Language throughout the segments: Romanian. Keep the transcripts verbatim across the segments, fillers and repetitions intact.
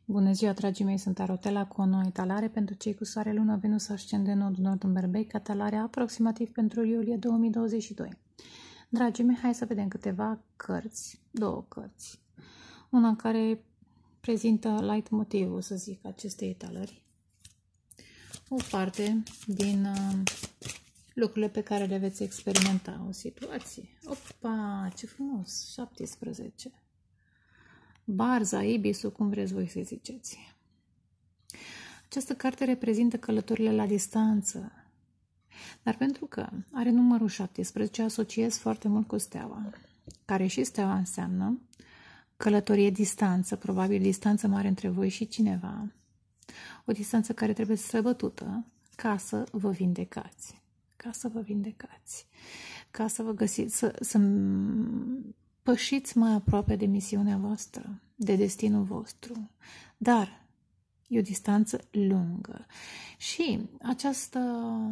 Bună ziua, dragii mei, sunt Arotela cu o nouă etalare pentru cei cu soare, lună, Venus, ascendent, nod, nord în Berbec, etalarea aproximativ pentru iulie două mii douăzeci și doi. Dragii mei, hai să vedem câteva cărți, două cărți. Una care prezintă light motivul, să zic, acestei etalări. O parte din uh, lucrurile pe care le veți experimenta, o situație. Opa, ce frumos, șaptesprezece. Barza, ibisul, cum vreți voi să ziceți. Această carte reprezintă călătorile la distanță, dar pentru că are numărul șaptesprezece, asociez foarte mult cu steaua, care și steaua înseamnă călătorie, distanță, probabil distanță mare între voi și cineva, o distanță care trebuie străbătută ca să vă vindecați, ca să vă vindecați, ca să vă găsiți, să, să pășiți mai aproape de misiunea voastră, de destinul vostru, dar e o distanță lungă. Și această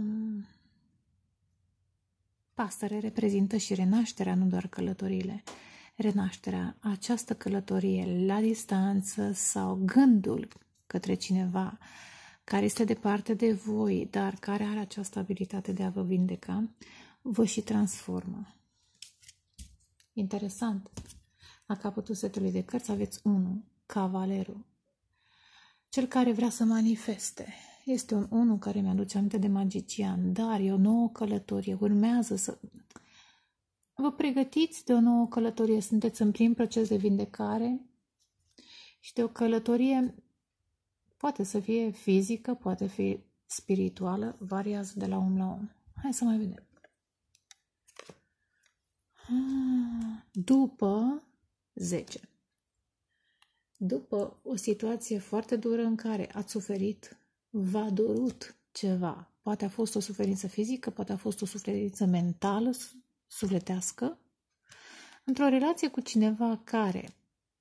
pasăre reprezintă și renașterea, nu doar călătorile. Renașterea, această călătorie la distanță sau gândul către cineva care este departe de voi, dar care are această abilitate de a vă vindeca, vă și transformă. Interesant. La capătul setului de cărți aveți unu, cavalerul. Cel care vrea să manifeste. Este un unu care mi-aduce aminte de magician, dar e o nouă călătorie. Urmează să... Vă pregătiți de o nouă călătorie. Sunteți în plin proces de vindecare și de o călătorie, poate să fie fizică, poate fi spirituală, variază de la om la om. Hai să mai vedem. După zece. După o situație foarte dură în care ați suferit, v-a durut ceva. Poate a fost o suferință fizică, poate a fost o suferință mentală, sufletească, într-o relație cu cineva care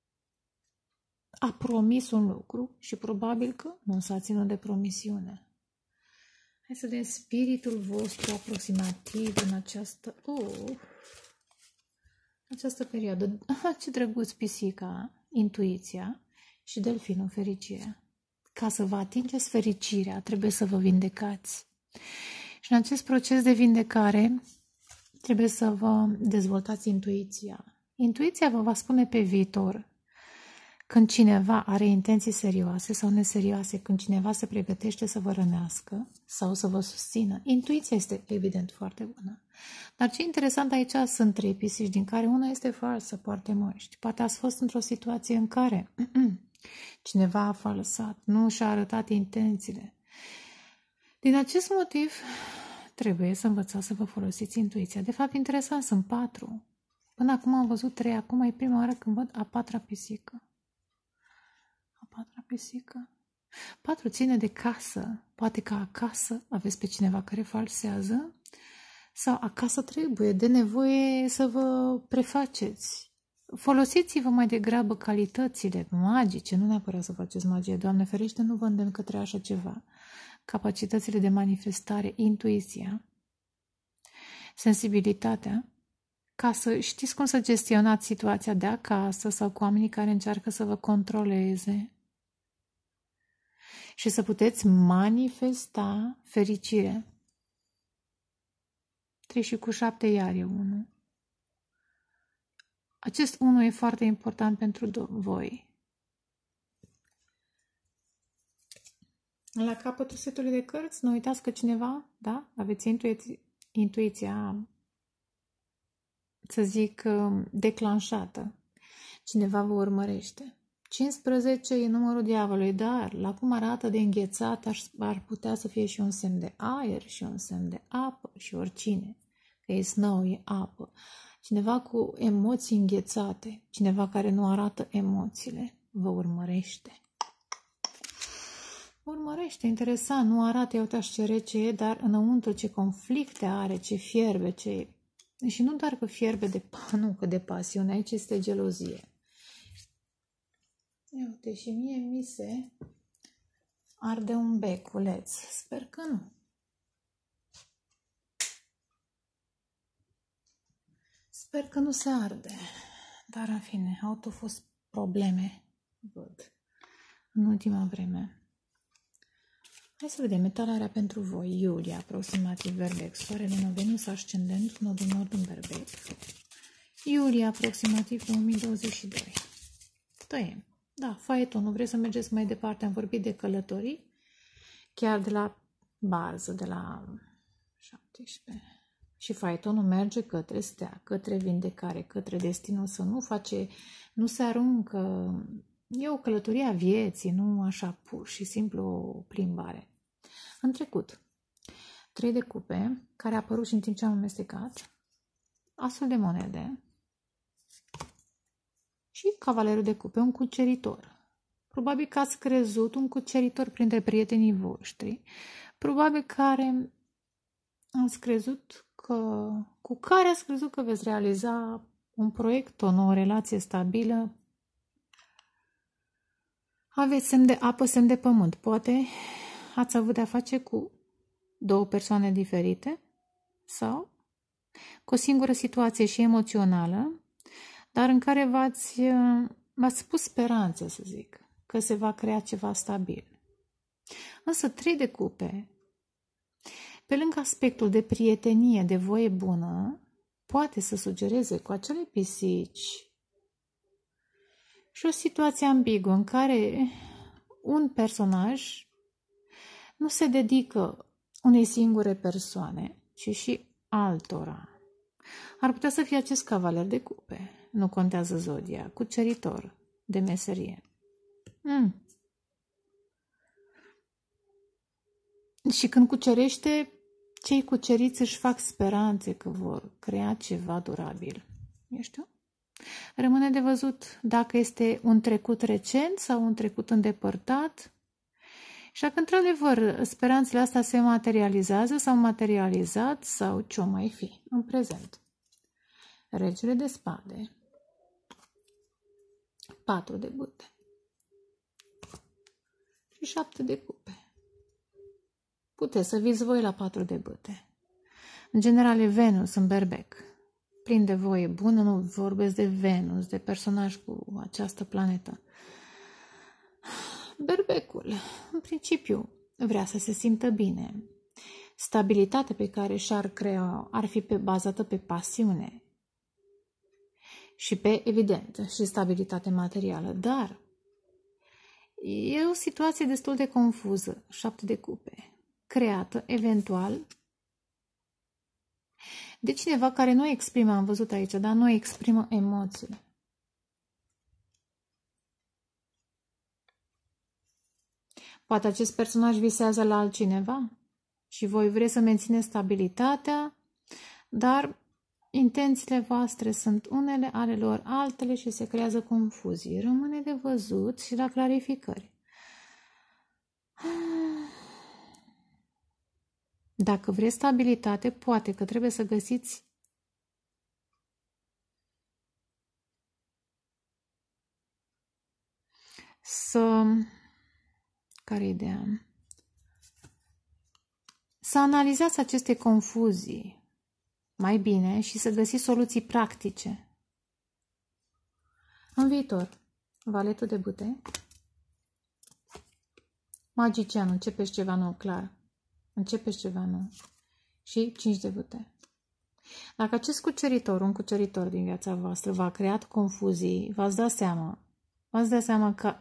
a promis un lucru și probabil că nu s-a ținut de promisiune. Hai să vedem spiritul vostru aproximativ în această... Oh, această perioadă. Ah, ce drăguț, pisica, intuiția și delfinul, fericirea. Ca să vă atingeți fericirea, trebuie să vă vindecați. Și în acest proces de vindecare trebuie să vă dezvoltați intuiția. Intuiția vă va spune pe viitor când cineva are intenții serioase sau neserioase, când cineva se pregătește să vă rănească sau să vă susțină. Intuiția este evident foarte bună. Dar ce interesant aici sunt trei pisici, din care una este falsă, poate măști. Poate ați fost într-o situație în care cineva a falsat, nu și-a arătat intențiile. Din acest motiv, trebuie să învățați să vă folosiți intuiția. De fapt, interesant, sunt patru. Până acum am văzut trei, acum e prima oară când văd a patra pisică. A patra pisică. Patru ține de casă. Poate că acasă aveți pe cineva care falsează sau acasă trebuie, de nevoie să vă prefaceți. Folosiți-vă mai degrabă calitățile magice, nu neapărat să faceți magie, Doamne ferește, nu vă îndemn către așa ceva. Capacitățile de manifestare, intuiția, sensibilitatea, ca să știți cum să gestionați situația de acasă sau cu oamenii care încearcă să vă controleze și să puteți manifesta fericire. trei și cu șapte iar e unu. Acest unu e foarte important pentru voi. La capătul setului de cărți, nu uitați că cineva, da, aveți intuiția, intuiția, să zic, declanșată. Cineva vă urmărește. cincisprezece e numărul diavolului, dar la cum arată de înghețat ar putea să fie și un semn de aer și un semn de apă și oricine. Că e snow, e apă. Cineva cu emoții înghețate, cineva care nu arată emoțiile, vă urmărește. Vă urmărește, interesant, nu arată, eu te-aș cere ce e, dar înăuntru ce conflicte are, ce fierbe, ce e. Și nu doar că fierbe de, nu, că de pasiune, aici este gelozie. Ia uite, și mie mi se arde un beculeț. Sper că nu. Sper că nu se arde. Dar, în fine, au tot fost probleme, văd, în ultima vreme. Hai să vedem etalarea pentru voi. Iulie, aproximativ Berbec. Soarele în Venus, ascendent, nodul nord în Berbec. Iulie, aproximativ două mii douăzeci și doi. Tăiem. Da, faetonul. Vreți să mergeți mai departe? Am vorbit de călătorii. Chiar de la bază, de la șaptesprezece. Și faetonul merge către stea, către vindecare, către destinul, să nu face, nu se aruncă. E o călătorie a vieții, nu așa pur și simplu o plimbare. În trecut, trei de cupe, care a apărut și în timp ce am amestecat, asul de monede și cavalerul de cupe, un cuceritor. Probabil că ați crezut un cuceritor printre prietenii voștri, probabil care ați crezut că, cu care ați crezut că veți realiza un proiect, o nouă relație stabilă. Aveți semn de apă, semn de pământ. Poate ați avut de-a face cu două persoane diferite sau cu o singură situație și emoțională, dar în care v-ați, v-ați pus speranțe, să zic, că se va crea ceva stabil. Însă trei de cupe, pe lângă aspectul de prietenie, de voie bună, poate să sugereze cu acele pisici și o situație ambiguă în care un personaj nu se dedică unei singure persoane, ci și altora. Ar putea să fie acest cavaler de cupe, nu contează zodia, cuceritor de meserie. Mm. Și când cucerește, cei cuceriți își fac speranțe că vor crea ceva durabil. Eu știu? Rămâne de văzut dacă este un trecut recent sau un trecut îndepărtat. Și dacă într-adevăr speranțele astea se materializează sau materializat sau ce-o mai fi în prezent. Regele de spade, patru de bâte și șapte de cupe. Puteți să viți voi la patru de bâte. În general e Venus în Berbec. Plin de voie bună, nu vorbesc de Venus, de personaj cu această planetă. Berbecul, în principiu, vrea să se simtă bine. Stabilitatea pe care și-ar crea ar fi pe, bazată pe pasiune și pe, evident, și stabilitate materială, dar e o situație destul de confuză, șapte de cupe, creată, eventual, de cineva care nu exprimă, am văzut aici, dar nu exprimă emoțiile. Poate acest personaj visează la altcineva și voi vreți să mențineți stabilitatea, dar intențiile voastre sunt unele, ale lor altele și se creează confuzii. Rămâne de văzut și la clarificări. Dacă vreți stabilitate, poate că trebuie să găsiți să... Care e ideea? Să analizați aceste confuzii mai bine și să găsiți soluții practice. În viitor, valetul de bâte, magicianul, începeți ceva nou, clar. Începeți ceva nou. Și cinci de bâte. Dacă acest cuceritor, un cuceritor din viața voastră, v-a creat confuzii, v-ați dat seama, v-ați dat seama că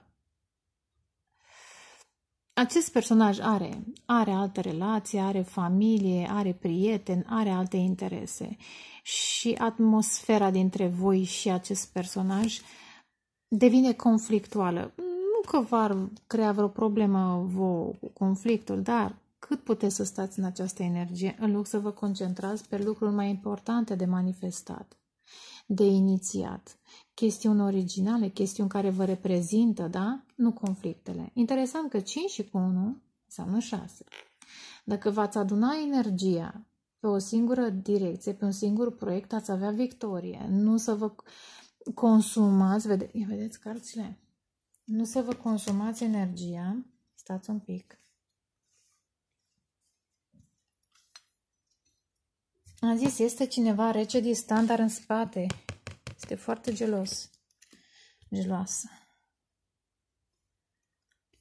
acest personaj are, are altă relație, are familie, are prieteni, are alte interese și atmosfera dintre voi și acest personaj devine conflictuală. Nu că v-ar crea vreo problemă vouă cu conflictul, dar cât puteți să stați în această energie în loc să vă concentrați pe lucruri mai importante de manifestat, de inițiat, chestiuni originale, chestiuni care vă reprezintă, da? Nu conflictele. Interesant că cinci și cu unu înseamnă șase. Dacă v-ați aduna energia pe o singură direcție, pe un singur proiect, ați avea victorie. Nu să vă consumați, vede, vedeți cărțile? Nu să vă consumați energia. Stați un pic. Am zis, este cineva rece, distant, dar în spate. Este foarte gelos. Geloasă.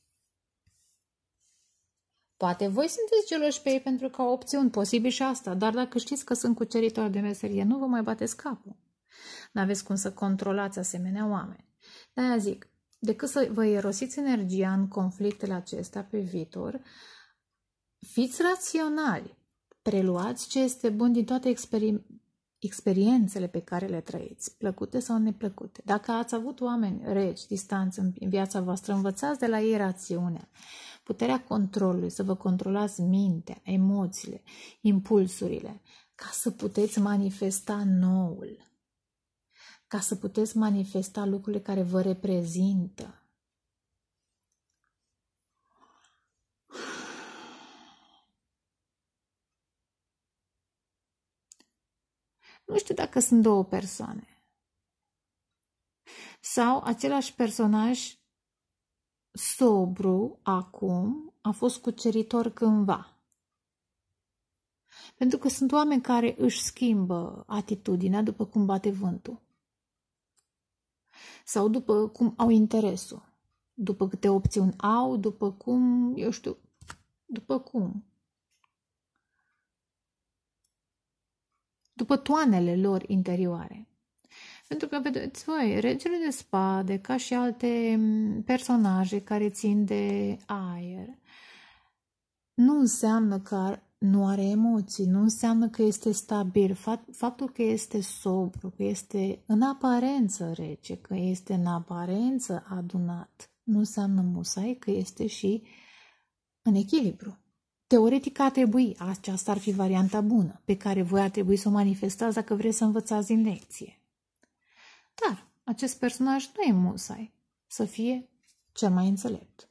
Poate voi sunteți geloși pe ei pentru că au opțiuni, posibil și asta, dar dacă știți că sunt cuceritori de meserie, nu vă mai bateți capul. N-aveți cum să controlați asemenea oameni. De-aia zic, decât să vă irosiți energia în conflictele acestea pe viitor, fiți raționali, preluați ce este bun din toate experi- experiențele pe care le trăiți, plăcute sau neplăcute. Dacă ați avut oameni reci, distanți în viața voastră, învățați de la ei rațiunea, puterea controlului, să vă controlați mintea, emoțiile, impulsurile, ca să puteți manifesta noul, ca să puteți manifesta lucrurile care vă reprezintă. Nu știu dacă sunt două persoane sau același personaj sobru acum a fost cuceritor cândva. Pentru că sunt oameni care își schimbă atitudinea după cum bate vântul. Sau după cum au interesul. După câte opțiuni au, după cum, eu știu, după cum. După toanele lor interioare. Pentru că, vedeți voi, regele de spade, ca și alte personaje care țin de aer, nu înseamnă că nu are emoții, nu înseamnă că este stabil. Faptul că este sobru, că este în aparență rece, că este în aparență adunat, nu înseamnă musai că este și în echilibru. Teoretic ar trebui, aceasta ar fi varianta bună, pe care voi ar trebui să o manifestați dacă vreți să învățați din lecție. Dar acest personaj nu e musai să fie cel mai înțelept.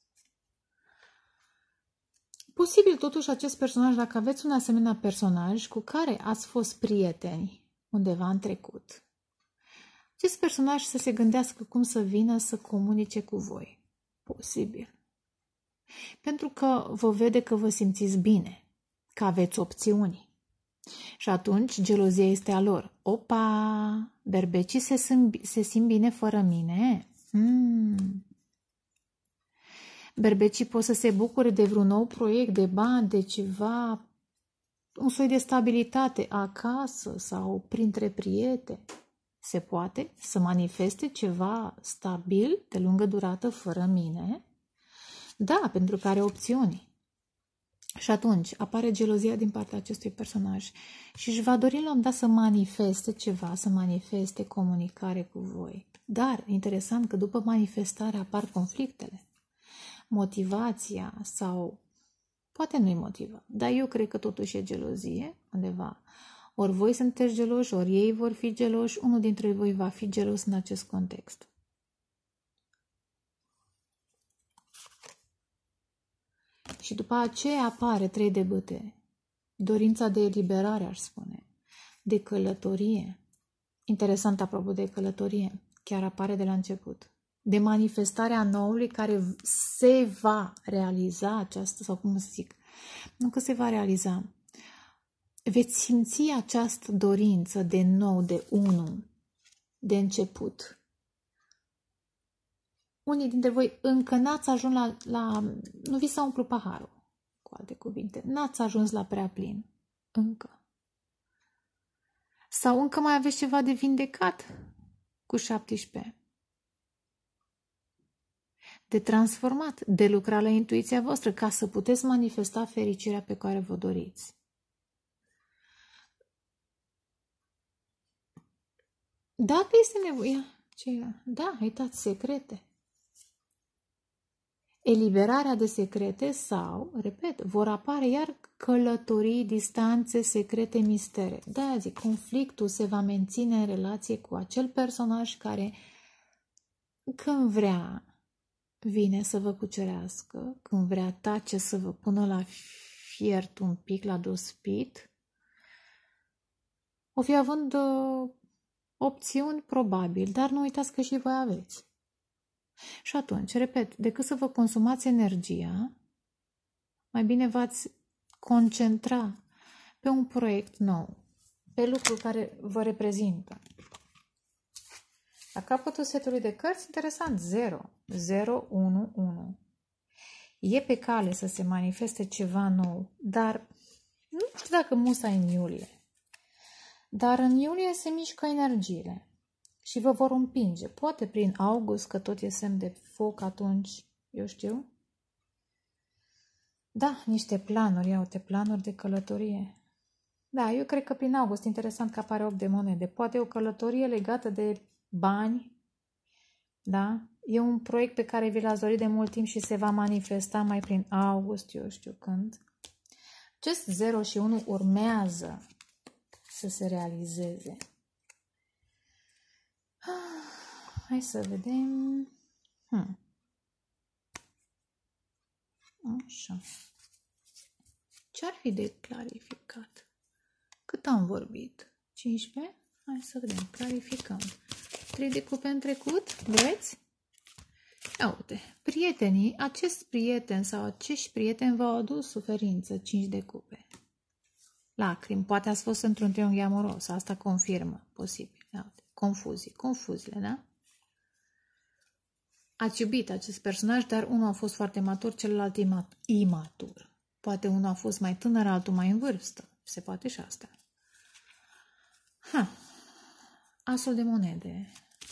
Posibil totuși acest personaj, dacă aveți un asemenea personaj cu care ați fost prieteni undeva în trecut, acest personaj să se gândească cum să vină să comunice cu voi. Posibil. Pentru că vă vede că vă simțiți bine, că aveți opțiuni. Și atunci gelozia este a lor. Opa, berbecii se simt, se simt bine fără mine? Hmm. Berbecii pot să se bucure de vreun nou proiect, de bani, de ceva, un soi de stabilitate acasă sau printre prieteni. Se poate să manifeste ceva stabil, de lungă durată, fără mine? Da, pentru că are opțiuni. Și atunci apare gelozia din partea acestui personaj și își va dori la un dat să manifeste ceva, să manifeste comunicare cu voi. Dar, interesant că după manifestare apar conflictele. Motivația sau, poate nu-i motivă, dar eu cred că totuși e gelozie undeva. Ori voi sunteți geloși, ori ei vor fi geloși, unul dintre voi va fi gelos în acest context. Și după aceea apare trei de bâte. Dorința de eliberare, aș spune. De călătorie. Interesant, apropo de călătorie. Chiar apare de la început. De manifestarea noului care se va realiza această, sau cum să zic, nu că se va realiza. Veți simți această dorință de nou, de unul, de început. Unii dintre voi încă n-ați ajuns la, la... nu vi s-a umplut paharul, cu alte cuvinte. N-ați ajuns la prea plin. Încă. Sau încă mai aveți ceva de vindecat cu șaptesprezece. De transformat, de lucra la intuiția voastră ca să puteți manifesta fericirea pe care vă doriți. Dacă este nevoie... Ce era? Da, uitați, secrete. Eliberarea de secrete sau, repet, vor apare iar călătorii, distanțe, secrete, mistere. De-aia zic, conflictul se va menține în relație cu acel personaj care, când vrea, vine să vă cucerească, când vrea, tace să vă pună la fiert un pic, la dospit. O fi având uh, opțiuni, probabil, dar nu uitați că și voi aveți. Și atunci, repet, decât să vă consumați energia, mai bine v-ați concentra pe un proiect nou, pe lucruri care vă reprezintă. La capătul setului de cărți, interesant, zero, zero, unu, unu. E pe cale să se manifeste ceva nou, dar nu știu dacă musa în iulie. Dar în iulie se mișcă energiile și vă vor împinge. Poate prin august, că tot e semn de foc atunci, eu știu. Da, niște planuri, iau te planuri de călătorie. Da, eu cred că prin august, interesant că apare opt de monede. Poate o călătorie legată de bani, da? E un proiect pe care vi l-ați dorit de mult timp și se va manifesta mai prin august, eu știu când. Acest zero și unu urmează să se realizeze. Hai să vedem. Hmm. Așa. Ce-ar fi de clarificat? Cât am vorbit? cincisprezece? Hai să vedem. Clarificăm. trei de cupe în trecut? Vreți? Ia uite. Prietenii, acest prieten sau acești prieteni v-au adus suferință. cinci de cupe. Lacrimi. Poate ați fost într-un triunghi amoros. Asta confirmă. Posibil. Ia uite. Confuzii. Confuziile, da? Ați iubit acest personaj, dar unul a fost foarte matur, celălalt imatur. Poate unul a fost mai tânăr, altul mai în vârstă. Se poate și asta. Ha. Asul de monede.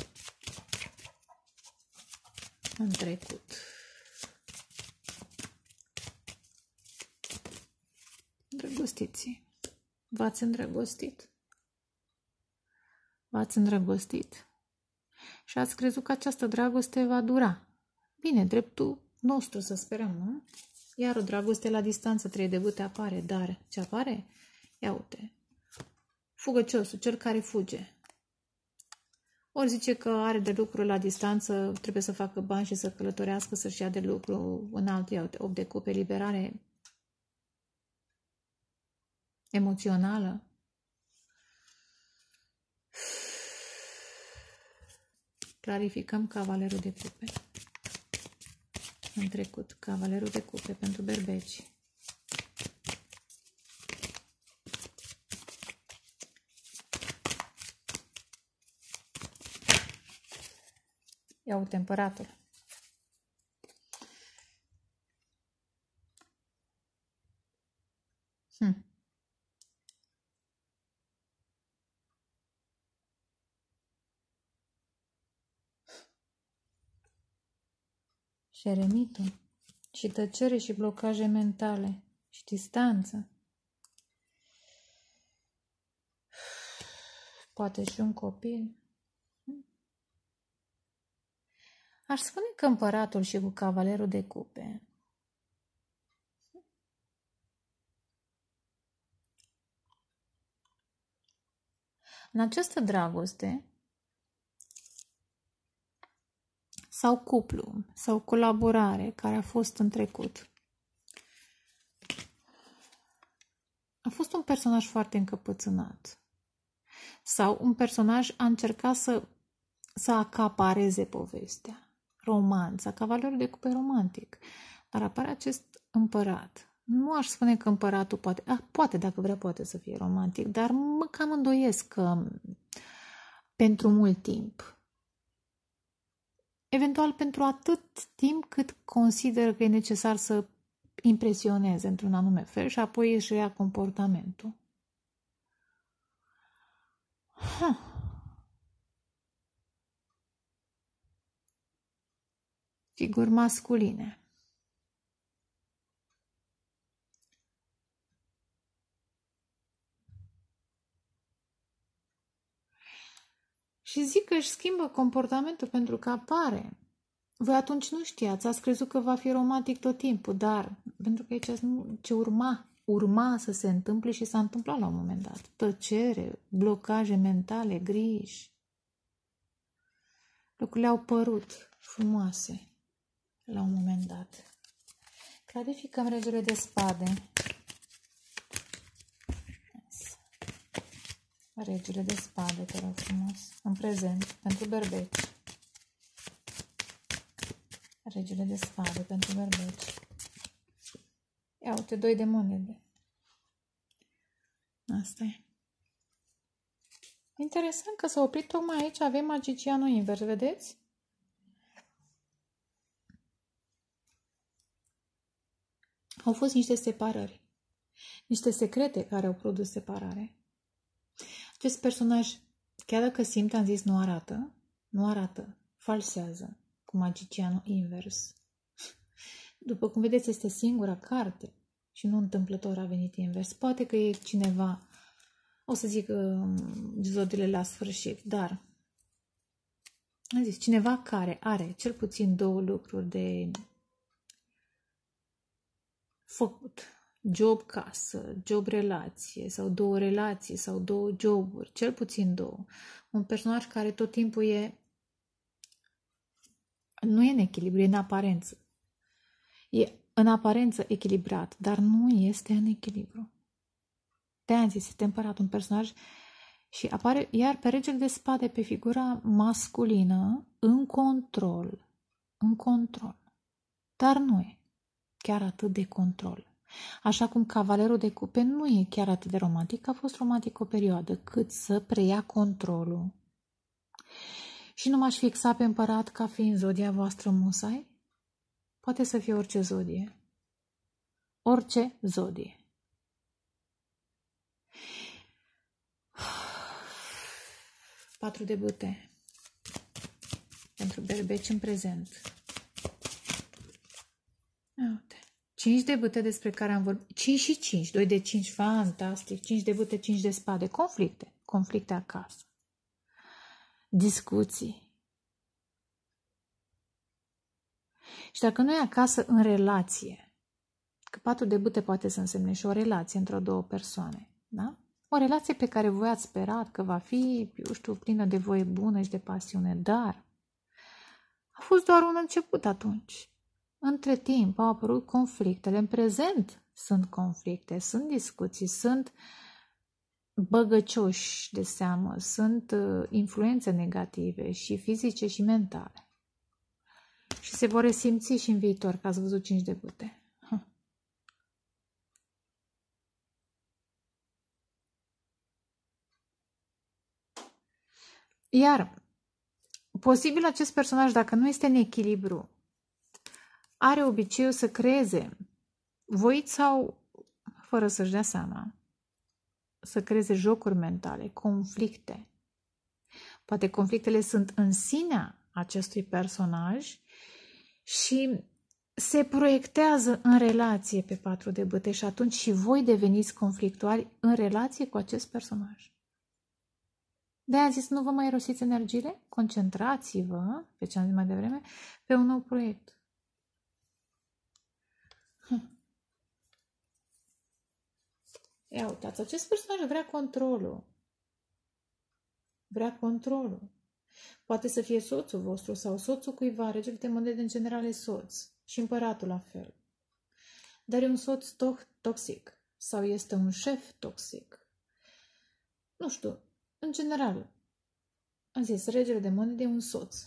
În trecut. Îndrăgostiții. V-ați îndrăgostit? V-ați îndrăgostit? Și ați crezut că această dragoste va dura. Bine, dreptul nostru să sperăm, nu? Iar o dragoste la distanță, trei de bâte apare, dar ce apare? Ia uite. Fugăciosul, cel care fuge. Ori zice că are de lucru la distanță, trebuie să facă bani și să călătorească, să-și ia de lucru în alte, ia uite, opt de cupe, liberare emoțională. Clarificăm cavalerul de cupe. În trecut, cavalerul de cupe pentru berbeci. Ia uite împăratul. Hm. Și eremitul. Și tăcere și blocaje mentale. Și distanță. Poate și un copil. Aș spune că împăratul și cu cavalerul de cupe. În această dragoste sau cuplu sau colaborare care a fost în trecut, a fost un personaj foarte încăpățânat sau un personaj a încercat să, să acapareze povestea. Romanța, cavalerul de cupe romantic. Dar apare acest împărat. Nu aș spune că împăratul poate, ah, poate dacă vrea poate să fie romantic, dar mă cam îndoiesc că pentru mult timp. Eventual pentru atât timp cât consideră că e necesar să impresioneze într-un anume fel și apoi își ia comportamentul. Ha. Figuri masculine. Și zic că își schimbă comportamentul pentru că apare. Voi atunci nu știați, ați crezut că va fi romantic tot timpul, dar pentru că aici ce urma, urma să se întâmple și s-a întâmplat la un moment dat. Tăcere, blocaje mentale, griji. Lucrurile au părut frumoase la un moment dat. Clarificăm regele de spade. Regele de spade, te rog frumos, în prezent, pentru berbeci. Regele de spade pentru berbeci. Ia uite, doi de monede. Asta e. Interesant că s-a oprit tocmai aici, avem magicianul invers, vedeți? Au fost niște separări, niște secrete care au produs separare. Acest personaj, chiar dacă simte, am zis, nu arată, nu arată, falsează, cu magicianul invers. După cum vedeți, este singura carte și nu întâmplător a venit invers. Poate că e cineva, o să zic uh, zodiile la sfârșit, dar am zis, cineva care are cel puțin două lucruri de făcut, job casă, job relație sau două relații sau două joburi, cel puțin două. Un personaj care tot timpul e nu e în echilibru, e în aparență. E în aparență echilibrat, dar nu este în echilibru. De-aia am zis, este împărat un personaj și apare iar pe regele de spade, pe figura masculină, în control. În control. Dar nu e chiar atât de control. Așa cum cavalerul de cupe nu e chiar atât de romantic, a fost romantic o perioadă, cât să preia controlul. Și nu m-aș fixa pe împărat ca fiind zodia voastră musai? Poate să fie orice zodie. Orice zodie. Patru de bâte. Pentru berbeci în prezent. Uite. Cinci de bâte despre care am vorbit. Cinci și cinci. Doi de cinci. Fantastic. Cinci de bâte, cinci de spade. Conflicte. Conflicte acasă. Discuții. Și dacă nu e acasă, în relație, că patru de bâte poate să însemne și o relație între două persoane, da? O relație pe care voi ați sperat că va fi, eu știu, plină de voie bună și de pasiune, dar a fost doar un început atunci. Între timp au apărut conflictele, în prezent sunt conflicte, sunt discuții, sunt băgăcioși de seamă, sunt influențe negative și fizice și mentale. Și se vor resimți și în viitor, că ați văzut cinci de bâte. Iar, posibil acest personaj, dacă nu este în echilibru, are obiceiul să creeze, voit sau fără să-și dea seama, să creeze jocuri mentale, conflicte. Poate conflictele sunt în sinea acestui personaj și se proiectează în relație pe patru de bâte și atunci și voi deveniți conflictuali în relație cu acest personaj. De-aia zis, nu vă mai irosiți energiile, concentrați-vă, pe ce am zis mai devreme, pe un nou proiect. Hm. Ia uitați, acest personaj vrea controlul. Vrea controlul. Poate să fie soțul vostru sau soțul cuiva, regele de monede în general e soț și împăratul la fel. Dar e un soț toxic sau este un șef toxic. Nu știu, în general, am zis, regele de monede e un soț.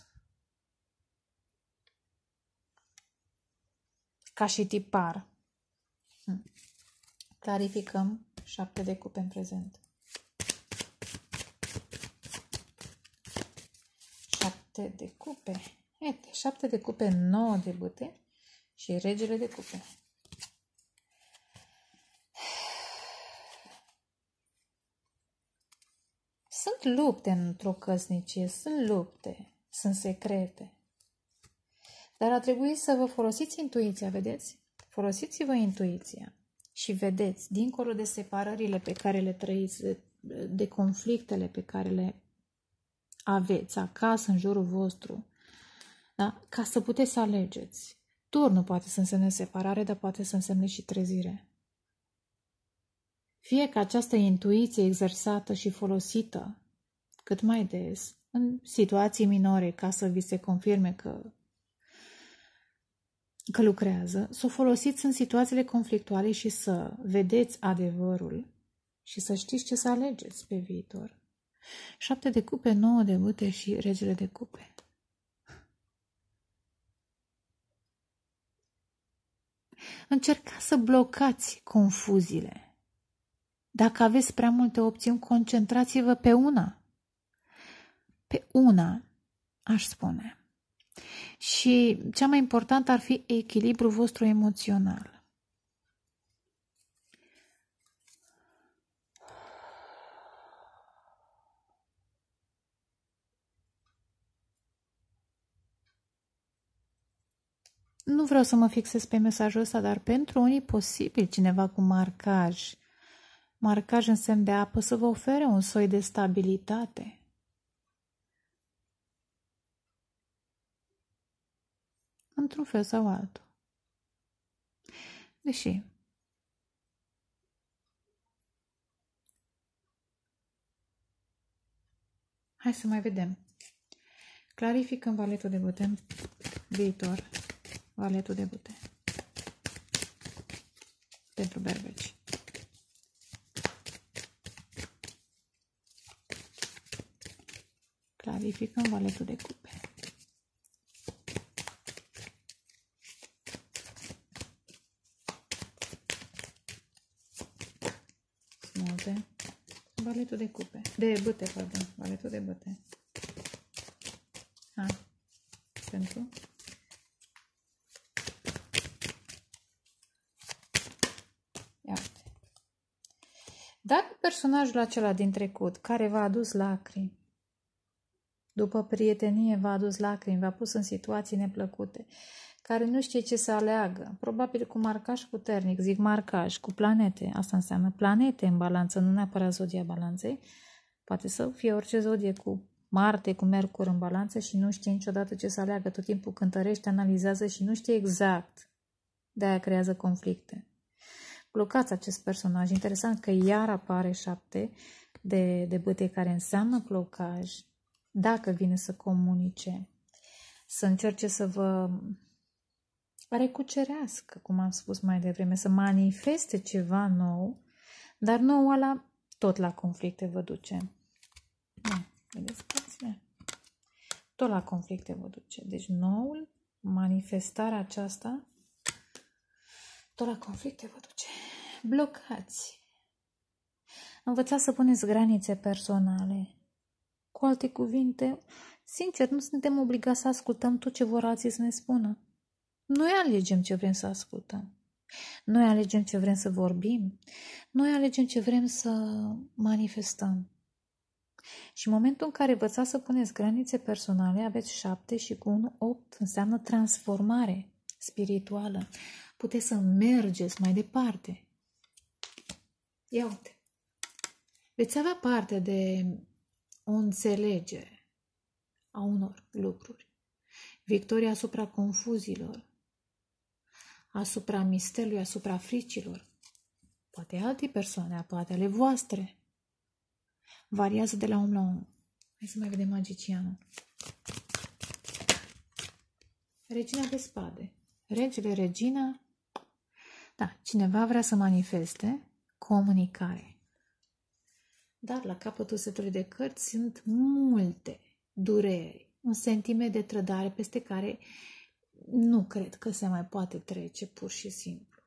Ca și tipar. Hm. Clarificăm șapte de cupe în prezent. Șapte de cupe. Iată, șapte de cupe, nouă de bâte și regele de cupe. Sunt lupte într-o căsnicie, sunt lupte, sunt secrete. Dar ar trebui să vă folosiți intuiția, vedeți? Folosiți-vă intuiția și vedeți, dincolo de separările pe care le trăiți, de, de conflictele pe care le aveți acasă, în jurul vostru, da? Ca să puteți să alegeți. Turnul poate să însemne separare, dar poate să însemne și trezire. Fie că această intuiție exersată și folosită cât mai des, în situații minore, ca să vi se confirme că, că lucrează, să o folosiți în situațiile conflictuale și să vedeți adevărul și să știți ce să alegeți pe viitor. Șapte de cupe, nouă de bâte și regele de cupe. Încercați să blocați confuziile. Dacă aveți prea multe opțiuni, concentrați-vă pe una. Pe una, aș spune. Și cea mai importantă ar fi echilibrul vostru emoțional. nu vreau să mă fixez pe mesajul ăsta, dar pentru unii posibil cineva cu marcaj, marcaj în semn de apă, să vă ofere un soi de stabilitate. Într-un fel sau altul. Deși hai să mai vedem. Clarificăm valetul de bute în viitor. Valetul de bute. Pentru berbeci. Clarificăm valetul de cupe. Smulte. Valetul de cupe. De bute, pardon. Valetul de bute. Ha. Pentru. Ia uite. Dacă personajul acela din trecut, care v-a adus lacrimi, după prietenie v-a adus lacrimi, v-a pus în situații neplăcute, care nu știe ce să aleagă, probabil cu marcaj puternic, zic marcaj, cu planete, asta înseamnă planete în balanță, nu neapărat zodia balanței, poate să fie orice zodie cu Marte, cu Mercur în balanță și nu știe niciodată ce să aleagă, tot timpul cântărește, analizează și nu știe exact, de-aia creează conflicte. Blocați acest personaj, interesant că iar apare șapte de, de bâte care înseamnă blocaj, dacă vine să comunice, să încerce să vă recucerească, cum am spus mai devreme, să manifeste ceva nou, dar nou ăla tot la conflicte vă duce. Da, vedeți, părțile? Tot la conflicte vă duce. Deci noul, manifestarea aceasta, tot la conflicte vă duce. Blocați. Învățați să puneți granițe personale. Cu alte cuvinte, sincer, nu suntem obligați să ascultăm tot ce vor alții să ne spună. Noi alegem ce vrem să ascultăm. Noi alegem ce vrem să vorbim. Noi alegem ce vrem să manifestăm. Și în momentul în care învățați să puneți granițe personale, aveți șapte și cu unu, opt, înseamnă transformare spirituală. Puteți să mergeți mai departe. Ia uite. Veți avea parte de o înțelegere a unor lucruri. Victoria asupra confuziilor, asupra misterului, asupra fricilor. Poate alte persoane, poate ale voastre. Variază de la om la om. Hai să mai vedem magicianul. Regina de spade. Regele, regina. Da, cineva vrea să manifeste comunicare. Dar la capătul setului de cărți sunt multe dureri, un sentiment de trădare peste care nu cred că se mai poate trece pur și simplu.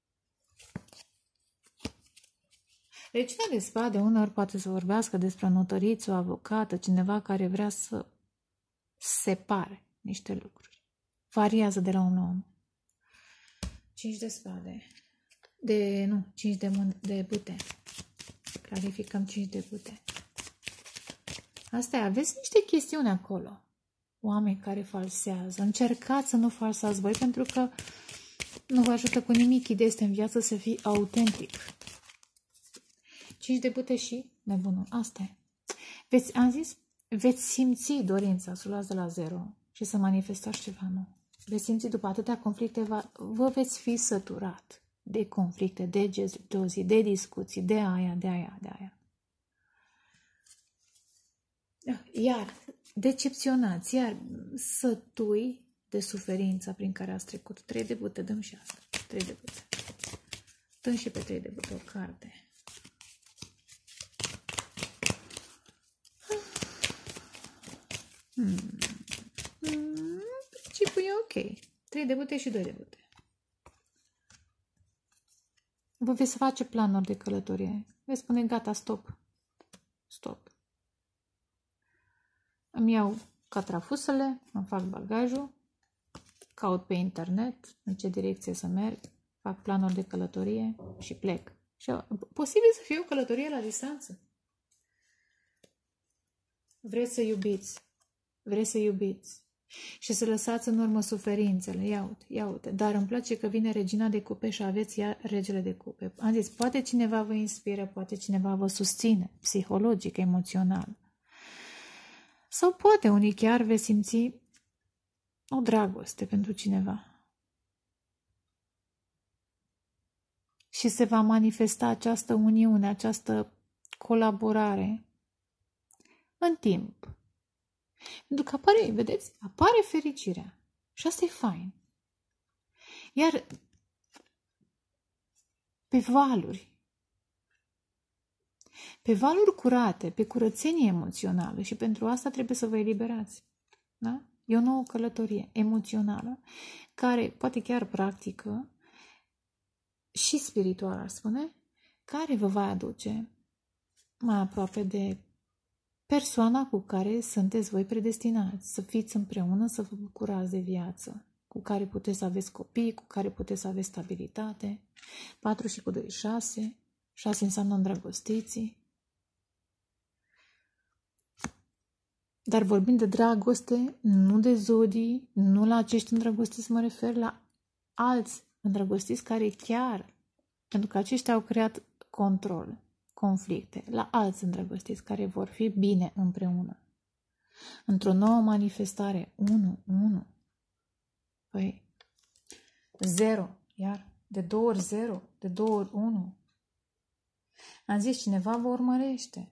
Regina de spade uneori poate să vorbească despre o notăriță, o avocată, cineva care vrea să separe niște lucruri. Variază de la un om. cinci de spade. De, nu, cinci de, de bute. Clarificăm cinci de bute. Asta e, aveți niște chestiuni acolo. Oameni care falsează. Încercați să nu falsați voi, pentru că nu vă ajută cu nimic. Ideea este în viață să fii autentic. cinci de bute și nebunul. Asta e. Veți, am zis, veți simți dorința să o luați de la zero și să manifestați ceva nou. Veți simți după atâtea conflicte, vă veți fi săturat de conflicte, de gelozii, de discuții, de aia, de aia, de aia. Iar decepționați, iar sătui de suferința prin care ați trecut. Trei de bute, dăm și asta. Trei de bute. Dăm și pe trei de bute o carte. Hmm. Hmm. Principiul e ok. Trei de bute și doi de bute. Vă veți face planuri de călătorie. Veți spune gata, stop. Stop. Îmi iau catrafusele, îmi fac bagajul, caut pe internet în ce direcție să merg, fac planuri de călătorie și plec. Și posibil să fie o călătorie la distanță. Vreți să iubiți, vreți să iubiți și să lăsați în urmă suferințele. Ia uite, ia uite. Dar îmi place că vine regina de cupe și aveți ea regele de cupe. Am zis, poate cineva vă inspiră, poate cineva vă susține, psihologic, emoțional. Sau poate unii chiar veți simți o dragoste pentru cineva. Și se va manifesta această uniune, această colaborare în timp. Pentru că apare, vedeți, apare fericirea. Și asta e fain. Iar pe valuri, pe valuri curate, pe curățenie emoțională, și pentru asta trebuie să vă eliberați. Da? E o nouă călătorie emoțională, care poate chiar practică și spirituală, ar spune, care vă va aduce mai aproape de persoana cu care sunteți voi predestinați, să fiți împreună, să vă bucurați de viață, cu care puteți să aveți copii, cu care puteți să aveți stabilitate. patru și cu doi, șase. șase înseamnă îndrăgostiții. Dar vorbind de dragoste, nu de zodii, nu la acești îndrăgostiți mă refer, la alți îndrăgostiți care chiar, pentru că aceștia au creat control, conflicte, la alți îndrăgostiți care vor fi bine împreună. Într-o nouă manifestare, unu, unu. Păi, zero, iar, de două ori zero, de două ori unu. Am zis, cineva vă urmărește.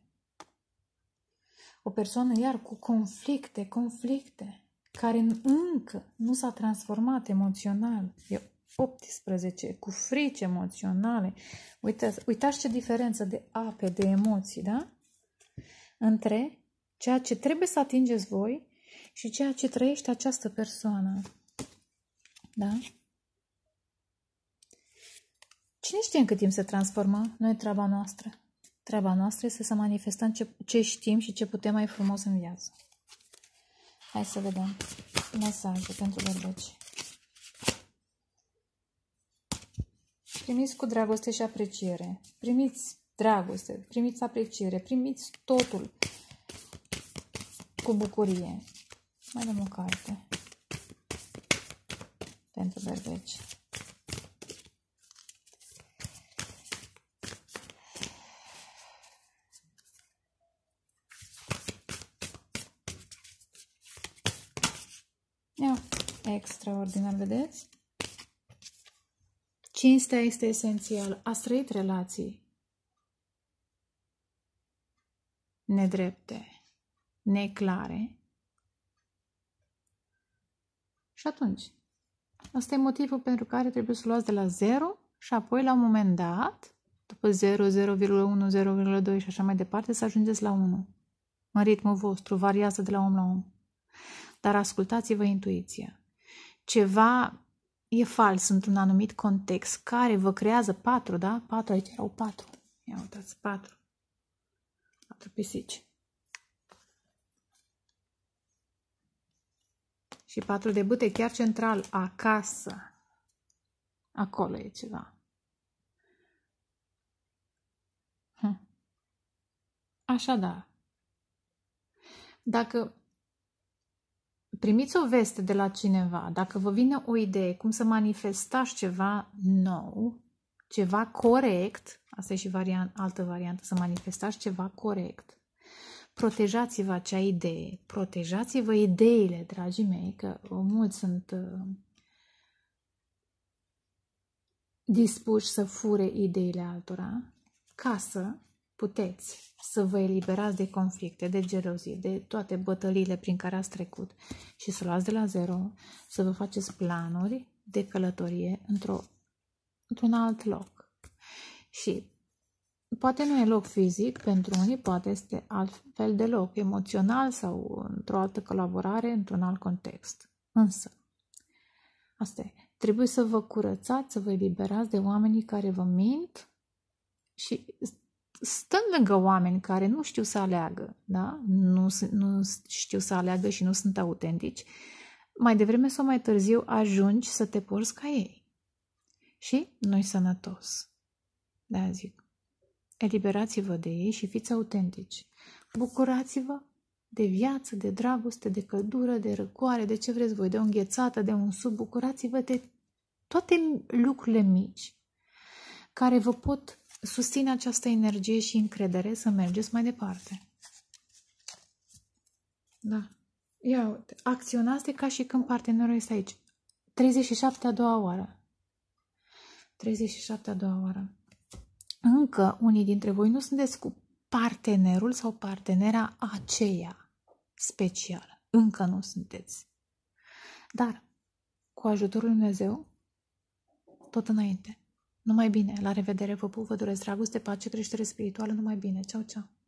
O persoană, iar, cu conflicte, conflicte, care încă nu s-a transformat emoțional. E optsprezece, cu frici emoționale. Uitați, uitați ce diferență de ape, de emoții, da? Între ceea ce trebuie să atingeți voi și ceea ce trăiește această persoană. Da? Cine știe în cât timp se transformă? Nu e treaba noastră. Treaba noastră este să manifestăm ce, ce știm și ce putem mai frumos în viață. Hai să vedem mesaje pentru berbeci. Primiți cu dragoste și apreciere. Primiți dragoste, primiți apreciere, primiți totul cu bucurie. Mai dăm o carte pentru berbeci. Ia, extraordinar, vedeți? Cinstea este esențială. Ați trăit relații nedrepte, neclare. Și atunci, ăsta e motivul pentru care trebuie să luați de la zero și apoi la un moment dat, după zero, zero virgulă unu, zero virgulă doi și așa mai departe, să ajungeți la unu. În ritmul vostru, variază de la om la om. Dar ascultați-vă intuiția. Ceva e fals într-un anumit context care vă creează patru, da? Patru, aici erau patru. Ia uitați, patru. Patru pisici. Și patru de bâte chiar central, acasă. Acolo e ceva. Hm. Așadar, dacă primiți o veste de la cineva, dacă vă vine o idee cum să manifestați ceva nou, ceva corect, asta e și variant, altă variantă, să manifestați ceva corect, protejați-vă acea idee, protejați-vă ideile, dragii mei, că mulți sunt uh, dispuși să fure ideile altora, ca să puteți să vă eliberați de conflicte, de gelozie, de toate bătăliile prin care ați trecut și să luați de la zero, să vă faceți planuri de călătorie într-o, într-un alt loc. Și poate nu e loc fizic, pentru unii poate este altfel de loc, emoțional sau într-o altă colaborare, într-un alt context. Însă, asta e. Trebuie să vă curățați, să vă eliberați de oamenii care vă mint și stând lângă oameni care nu știu să aleagă, da? nu, nu știu să aleagă și nu sunt autentici, mai devreme sau mai târziu ajungi să te porți ca ei. Și nu-i sănătos. De-aia zic, eliberați-vă de ei și fiți autentici. Bucurați-vă de viață, de dragoste, de căldură, de răcoare, de ce vreți voi, de o înghețată, de un sub. Bucurați-vă de toate lucrurile mici care vă pot susține această energie și încredere să mergeți mai departe. Da. Ia uite, acționați de ca și când partenerul este aici. treizeci și șapte a doua oară. treizeci și șapte a doua oară. Încă unii dintre voi nu sunteți cu partenerul sau partenera aceea specială. Încă nu sunteți. Dar, cu ajutorul lui Dumnezeu, tot înainte. Numai bine. La revedere, vă pup, vă doresc dragoste, pace, creștere spirituală, numai bine. Ceau, ceau.